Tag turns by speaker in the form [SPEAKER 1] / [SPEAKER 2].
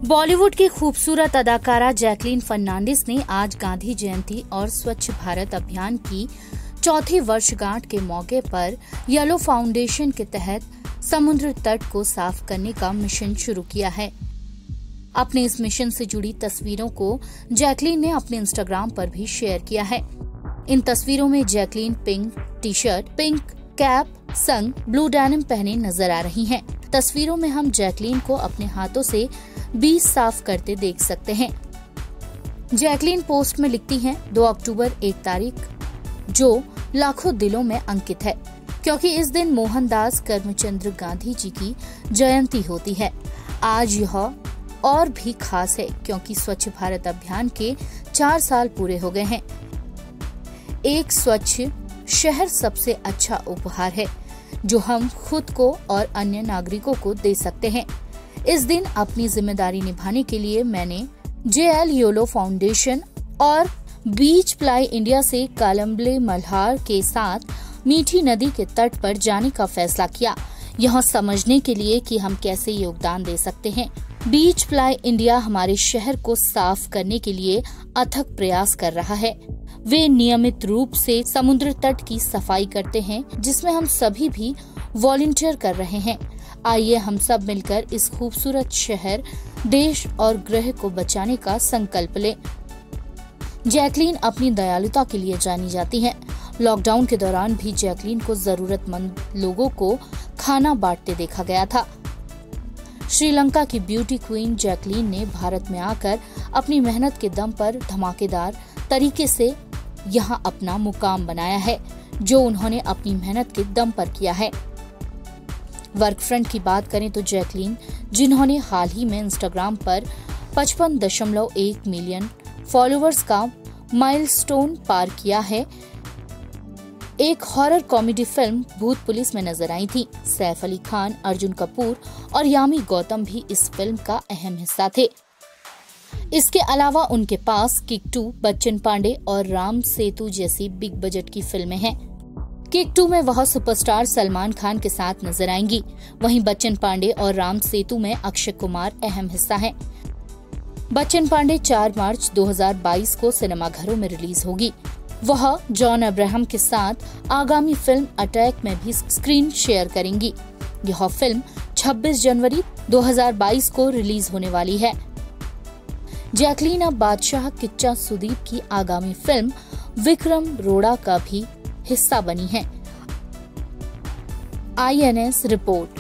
[SPEAKER 1] बॉलीवुड की खूबसूरत अदाकारा जैकलीन फर्नांडिस ने आज गांधी जयंती और स्वच्छ भारत अभियान की चौथी वर्षगांठ के मौके पर येलो फाउंडेशन के तहत समुद्र तट को साफ करने का मिशन शुरू किया है। अपने इस मिशन से जुड़ी तस्वीरों को जैकलीन ने अपने इंस्टाग्राम पर भी शेयर किया है। इन तस्वीरों में Jacqueline pink T shirt, pink cap संग ब्लू डेनिम पहने नजर आ रही हैं। तस्वीरों में हम जैकलीन को अपने हाथों से बीज साफ करते देख सकते हैं। जैकलीन पोस्ट में लिखती हैं 2 अक्टूबर एक तारीख जो लाखों दिलों में अंकित है, क्योंकि इस दिन मोहनदास करमचंद गांधी जी की जयंती होती है। आज यह और भी खास है क्योंकि स्वच्छ भारत अभियान के 4 साल पूरे हो गए हैं। एक स्वच्छ शहर सबसे अच्छा उपहार है जो हम खुद को और अन्य नागरिकों को दे सकते हैं। इस दिन अपनी जिम्मेदारी निभाने के लिए मैंने JL येलो फाउंडेशन और बीच प्लाई इंडिया से कालम्बले मल्हार के साथ मीठी नदी के तट पर जाने का फैसला किया, यह समझने के लिए कि हम कैसे योगदान दे सकते हैं। बीच प्लाई इंडिया हमारे शहर को साफ करने के लिए अथक प्रयास कर रहा है। वे नियमित रूप से समुद्र तट की सफाई करते हैं, जिसमें हम सभी भी वॉलंटियर कर रहे हैं। आइए हम सब मिलकर इस खूबसूरत शहर, देश और ग्रह को बचाने का संकल्प लें। जैकलीन अपनी दयालुता के लिए जानी जाती हैं। लॉकडाउन के दौरान भी जैकलीन को जरूरतमंद लोगों को खाना बांटते देखा गया था। श्रीलंका की ब्यूटी क्वीन जैकलीन ने भारत में आकर अपनी मेहनत के दम पर धमाकेदार तरीके से यहाँ अपना मुकाम बनाया है, जो उन्होंने अपनी मेहनत के दम पर किया है। वर्क फ्रंट की बात करें तो जैकलीन, जिन्होंने हाल ही में इंस्टाग्राम पर 55.1 मिलियन फॉलोअर्स का माइलस्टोन पार किया है, एक horror comedy film Bhoot Police में नजर आई थी। सैफ अली खान, अर्जुन कपूर और यामी गौतम भी इस फिल्म का अहम हिस्सा थे। इसके अलावा उनके पास किक 2, बच्चन पांडे और राम सेतु जैसी बिग बजट की फिल्में हैं। किक 2 में वह सुपरस्टार सलमान खान के साथ नजर आएंगी, वहीं बच्चन पांडे और राम सेतु में अक्षय कुमार अहम हिस्सा हैं। बच्चन पांडे 4 मार्च 2022 को सिनेमाघरों में रिलीज होगी। वह जॉन अब्राहम के साथ आगामी फिल्म अटैक में भी स्क्रीन शेयर करेंगी। यह फिल्म 26 जनवरी 2022 को रिलीज होने वाली है। जैकलीन अब बादशाह किच्चा सुदीप की आगामी फिल्म विक्रम रोड़ा का भी हिस्सा बनी है। INS report.